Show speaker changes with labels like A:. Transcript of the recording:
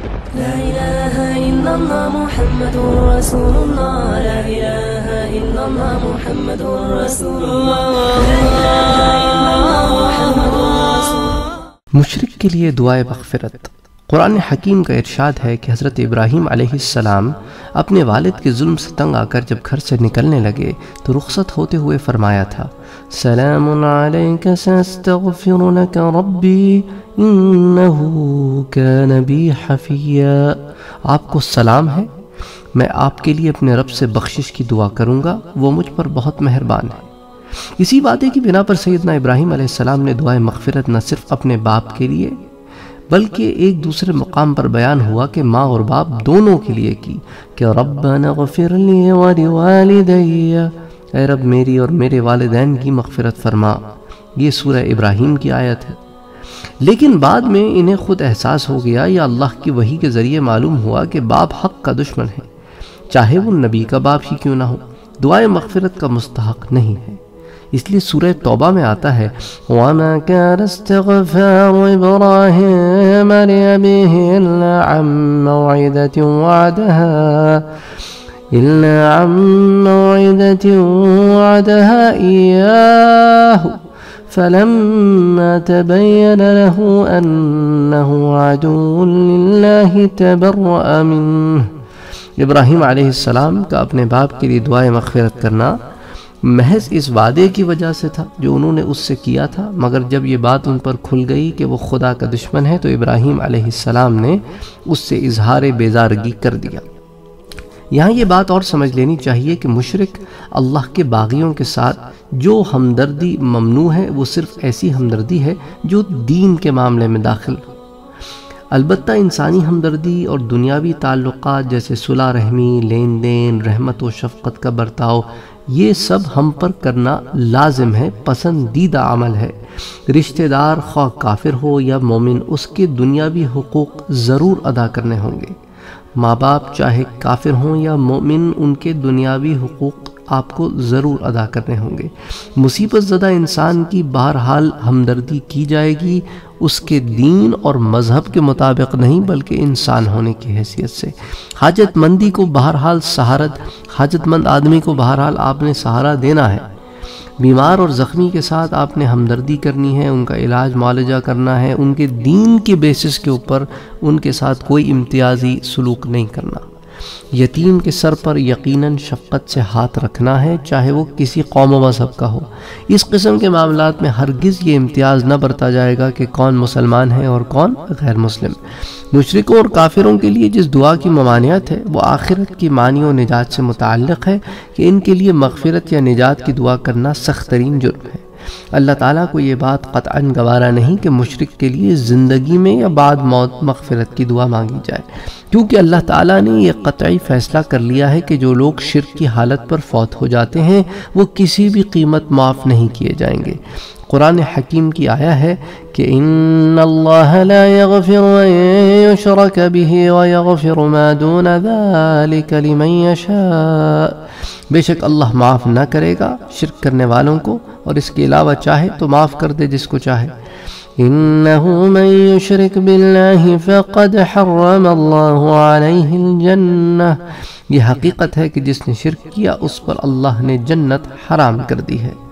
A: لا إله إلا الله محمد رسول الله لا إله إلا الله محمد رسول الله لا إله إلا الله محمد رسول الله۔
B: مشرک کے لیے دعائے مغفرت۔ قرآن حکیم کا ارشاد ہے کہ حضرت ابراہیم علیہ السلام اپنے والد کے ظلم سے تنگ آ کر جب گھر سے نکلنے لگے تو رخصت ہوتے ہوئے فرمایا تھا سلام علیک ساستغفر لک ربی انہ کان بی حفیا، آپ کو سلام ہے، میں آپ کے لیے اپنے رب سے بخشش کی دعا کروں گا، وہ مجھ پر بہت مہربان ہے۔ اسی وعدے کی بنا پر سیدنا ابراہیم علیہ السلام نے دعائے مغفرت نہ صرف اپنے باپ کے لیے بلکہ ایک دوسرے مقام پر بیان ہوا کہ ماں اور باپ دونوں کے لیے کی کہ ربنا اغفر لی ولوالدی، اے رب میری اور میرے والدین کی مغفرت فرما۔ یہ سورہ ابراہیم کی آیت ہے۔ لیکن بعد میں انہیں خود احساس ہو گیا یا اللہ کی وحی کے ذریعے معلوم ہوا کہ باپ حق کا دشمن ہے، چاہے وہ نبی کا باپ ہی کیوں نہ ہو، دعائے مغفرت کا مستحق نہیں ہے۔ اس لیے سورہ توبہ میں آتا ہے وَمَا كَانَ اسْتِغْفَارُ إِبْرَاهِيمَ لِأَبِيهِ إِلَّا عَن مَّوْعِدَةٍ وَعَدَهَا إِيَّاهُ فَلَمَّا تَبَيَّنَ لَهُ أَنَّهُ عَدُوٌّ لِلَّهِ تَبَرَّأَ مِنْهُ۔ ابراہیم علیہ السلام کا اپنے باپ کے لیے دعائے مغفرت کرنا محض اس وعدے کی وجہ سے تھا جو انہوں نے اس سے کیا تھا، مگر جب یہ بات ان پر کھل گئی کہ وہ خدا کا دشمن ہے تو ابراہیم علیہ السلام نے اس سے اظہار بیزارگی کر دیا۔ یہاں یہ بات اور سمجھ لینی چاہیے کہ مشرک اللہ کے باغیوں کے ساتھ جو ہمدردی ممنوع ہے وہ صرف ایسی ہمدردی ہے جو دین کے معاملے میں داخل ہو۔ البتہ انسانی ہمدردی اور دنیاوی تعلقات جیسے صلح رحمی، لین دین، رحمت و شفقت کا برتاؤ، یہ سب ہم پر کرنا لازم ہے، پسندیدہ عمل ہے۔ رشتہ دار خواہ کافر ہو یا مومن اس کے دنیاوی حقوق ضرور ادا کرنے ہوں گے۔ ماں باپ چاہے کافر ہوں یا مومن ان کے دنیاوی حقوق آپ کو ضرور ادا کرنے ہوں گے۔ مصیبت زدہ انسان کی بہرحال ہمدردی کی جائے گی، اس کے دین اور مذہب کے مطابق نہیں بلکہ انسان ہونے کی حیثیت سے۔ حاجت مندی کو بہرحال حاجت مند آدمی کو بہرحال آپ نے سہارا دینا ہے۔ بیمار اور زخمی کے ساتھ آپ نے ہمدردی کرنی ہے، ان کا علاج معالجہ کرنا ہے، ان کے دین کے بیسس کے اوپر ان کے ساتھ کوئی امتیازی سلوک نہیں کرنا۔ یتیم کے سر پر یقیناً شفقت سے ہاتھ رکھنا ہے، چاہے وہ کسی قوم و مذہب کا ہو۔ اس قسم کے معاملات میں ہرگز یہ امتیاز نہ برتا جائے گا کہ کون مسلمان ہے اور کون غیر مسلم۔ مشرکوں اور کافروں کے لیے جس دعا کی ممانعت ہے وہ آخرت کی معنی و نجات سے متعلق ہے کہ ان کے لیے مغفرت یا نجات کی دعا کرنا سخت ترین جرم ہے۔ اللہ تعالیٰ کو یہ بات قطعاً گوارا نہیں کہ مشرک کے لیے زندگی میں یا بعد موت مغفرت کی دعا مانگی جائے، کیونکہ اللہ تعالیٰ نے یہ قطعی فیصلہ کر لیا ہے کہ جو لوگ شرک کی حالت پر فوت ہو جاتے ہیں وہ کسی بھی قیمت معاف نہیں کیے جائیں گے۔ قرآن حکیم کی آیا ہے کہ ان اللہ لا یغفر ان یشرک به ویغفر ما دون ذلک لمن یشاء، بے شک اللہ معاف نہ کرے گا شرک کرنے والوں کو اور اس کے علاوہ چاہے تو معاف کر دے جس کو چاہے۔ انہ من یشرک باللہ فقد حرم اللہ علیہ الجنہ، یہ حقیقت ہے کہ جس نے شرک کیا اس پر اللہ نے جنت حرام کر دی ہے۔